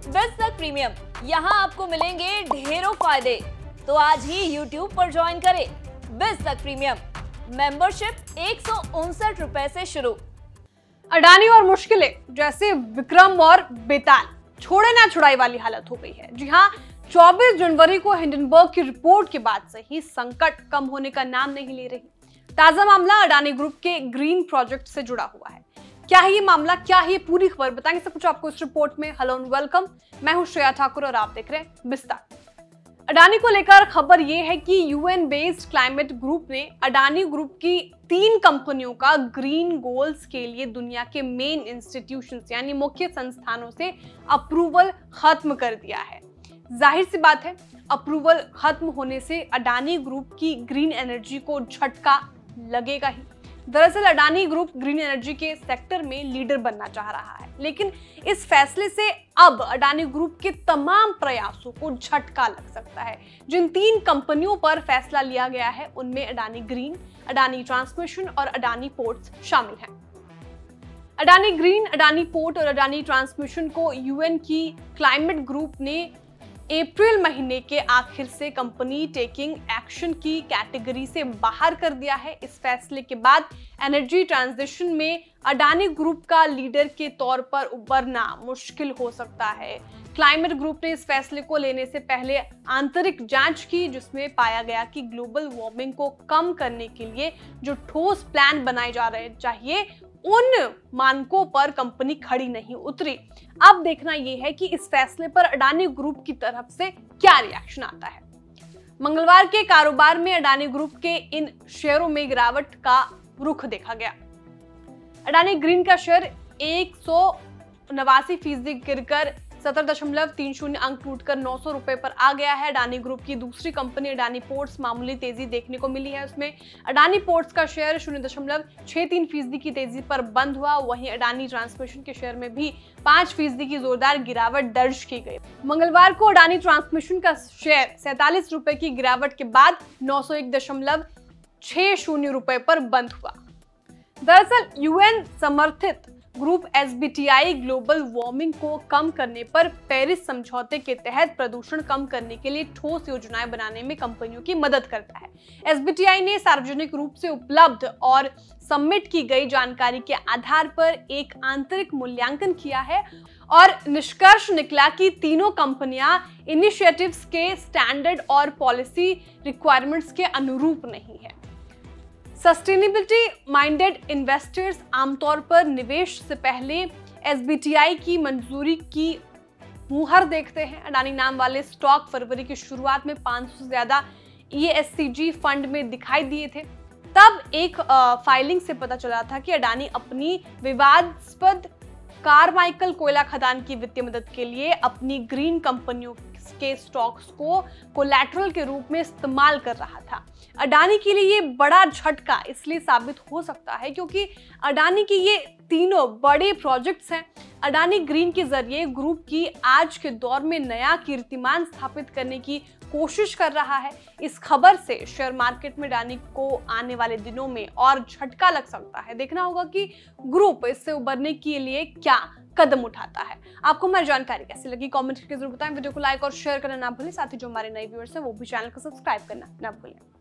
Business premium, यहाँ आपको मिलेंगे ढेरों फायदे। तो आज ही YouTube पर ज्वाइन करें। बिज़नेस प्रीमियम मेंबरशिप 159 रुपए से शुरू। अडानी और मुश्किलें जैसे विक्रम और बेताल छोड़े ना छुड़ाई वाली हालत हो गई है। जी हाँ, 24 जनवरी को हिंडनबर्ग की रिपोर्ट के बाद से ही संकट कम होने का नाम नहीं ले रही। ताजा मामला अडानी ग्रुप के ग्रीन प्रोजेक्ट से जुड़ा हुआ है। क्या है ये मामला, क्या है ये पूरी खबर, बताएंगे सब कुछ आपको इस रिपोर्ट में। हेलो एंड वेलकम, मैं हूं श्रेया ठाकुर और आप देख रहे हैं विस्तार। अडानी को लेकर खबर ये है कि यूएन बेस्ड क्लाइमेट ग्रुप ने अडानी ग्रुप की 3 कंपनियों का ग्रीन गोल्स के लिए दुनिया के मेन इंस्टीट्यूशंस यानी मुख्य संस्थानों से अप्रूवल खत्म कर दिया है। जाहिर सी बात है, अप्रूवल खत्म होने से अडानी ग्रुप की ग्रीन एनर्जी को झटका लगेगा ही। दरअसल अडानी ग्रुप ग्रीन एनर्जी के सेक्टर में लीडर बनना चाह रहा है, लेकिन इस फैसले से अब अडानी ग्रुप के तमाम प्रयासों को झटका लग सकता है। जिन 3 कंपनियों पर फैसला लिया गया है उनमें अडानी ग्रीन, अडानी ट्रांसमिशन और अडानी पोर्ट्स शामिल हैं। अडानी ग्रीन, अडानी पोर्ट और अडानी ट्रांसमिशन को यूएन की क्लाइमेट ग्रुप ने अप्रैल महीने के आखिर से कंपनी टेकिंग एक्शन की कैटेगरी से बाहर कर दिया है। इस फैसले के बाद एनर्जी ट्रांजिशन में अडानी ग्रुप का लीडर के तौर पर उभरना मुश्किल हो सकता है। क्लाइमेट ग्रुप ने इस फैसले को लेने से पहले आंतरिक जांच की, जिसमें पाया गया कि ग्लोबल वार्मिंग को कम करने के लिए जो ठोस प्लान बनाए जा रहे चाहिए उन मानकों पर कंपनी खड़ी नहीं उतरी। अब देखना यह है कि इस फैसले पर अडानी ग्रुप की तरफ से क्या रिएक्शन आता है। मंगलवार के कारोबार में अडानी ग्रुप के इन शेयरों में गिरावट का रुख देखा गया। अडानी ग्रीन का शेयर 189% गिरकर 17.30 अंक टूटकर 900 रुपए पर आ गया है। अडानी ग्रुप की दूसरी कंपनी अडानी पोर्ट्स मामूली तेजी देखने को मिली है। उसमें अडानी पोर्ट्स का शेयर 0.63% की तेजी पर बंद हुआ। वहीं अडानी ट्रांसमिशन के शेयर में भी 5% की जोरदार गिरावट दर्ज की गई। मंगलवार को अडानी ट्रांसमिशन का शेयर 47 रुपए की गिरावट के बाद 901.60 रुपए पर बंद हुआ। दरअसल यूएन समर्थित ग्रुप एसबीटीआई ग्लोबल वार्मिंग को कम करने पर पेरिस समझौते के तहत प्रदूषण कम करने के लिए ठोस योजनाएं बनाने में कंपनियों की मदद करता है। एसबीटीआई ने सार्वजनिक रूप से उपलब्ध और सबमिट की गई जानकारी के आधार पर एक आंतरिक मूल्यांकन किया है और निष्कर्ष निकला कि तीनों कंपनियां इनिशिएटिव्स के स्टैंडर्ड और पॉलिसी रिक्वायरमेंट्स के अनुरूप नहीं है। सस्टेनेबिलिटी माइंडेड इन्वेस्टर्स आमतौर पर निवेश से पहले एसबीटीआई की मंजूरी की मुहर देखते हैं। अडानी नाम वाले स्टॉक फरवरी की शुरुआत में 500 से ज्यादा ESG फंड में दिखाई दिए थे। तब एक फाइलिंग से पता चला था कि अडानी अपनी विवादास्पद कारमाइकल कोयला खदान की वित्तीय मदद के लिए अपनी ग्रीन कंपनियों के स्टॉक्स को कोलैटरल के रूप में इस्तेमाल कर रहा था। अडानी के लिए ये बड़ा झटका इसलिए साबित हो सकता है क्योंकि अडानी के ये तीनों बड़े प्रोजेक्ट्स हैं। अडानी ग्रीन के जरिए ग्रुप की आज के दौर में नया कीर्तिमान स्थापित करने की कोशिश कर रहा है। इस खबर से शेयर मार्केट में अडानी को आने वाले दिनों में और झटका लग सकता है। देखना होगा कि ग्रुप इससे उबरने के लिए क्या कदम उठाता है। आपको हमारी जानकारी कैसी लगी कमेंट करके जरूर बताएं। वीडियो को लाइक और शेयर करना ना भूलें। साथ ही जो हमारे नए व्यूअर्स हैं वो भी चैनल को सब्सक्राइब करना ना भूलें।